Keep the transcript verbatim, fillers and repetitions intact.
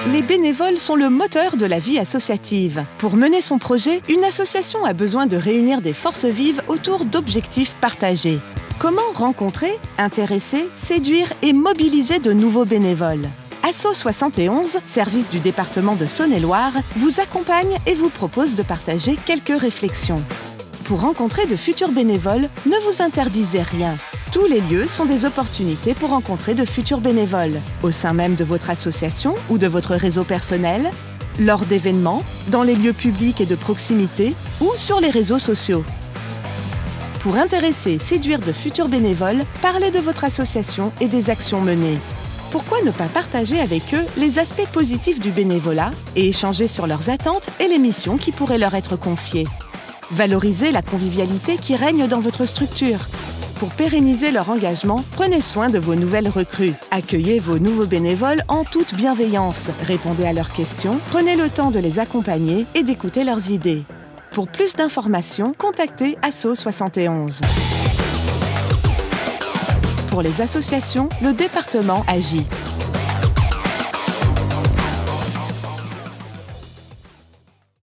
Les bénévoles sont le moteur de la vie associative. Pour mener son projet, une association a besoin de réunir des forces vives autour d'objectifs partagés. Comment rencontrer, intéresser, séduire et mobiliser de nouveaux bénévoles? Asso soixante et onze, service du département de Saône-et-Loire, vous accompagne et vous propose de partager quelques réflexions. Pour rencontrer de futurs bénévoles, ne vous interdisez rien. Tous les lieux sont des opportunités pour rencontrer de futurs bénévoles, au sein même de votre association ou de votre réseau personnel, lors d'événements, dans les lieux publics et de proximité ou sur les réseaux sociaux. Pour intéresser et séduire de futurs bénévoles, parlez de votre association et des actions menées. Pourquoi ne pas partager avec eux les aspects positifs du bénévolat et échanger sur leurs attentes et les missions qui pourraient leur être confiées? Valorisez la convivialité qui règne dans votre structure. Pour pérenniser leur engagement, prenez soin de vos nouvelles recrues. Accueillez vos nouveaux bénévoles en toute bienveillance. Répondez à leurs questions, prenez le temps de les accompagner et d'écouter leurs idées. Pour plus d'informations, contactez Asso soixante et onze. Pour les associations, le département agit.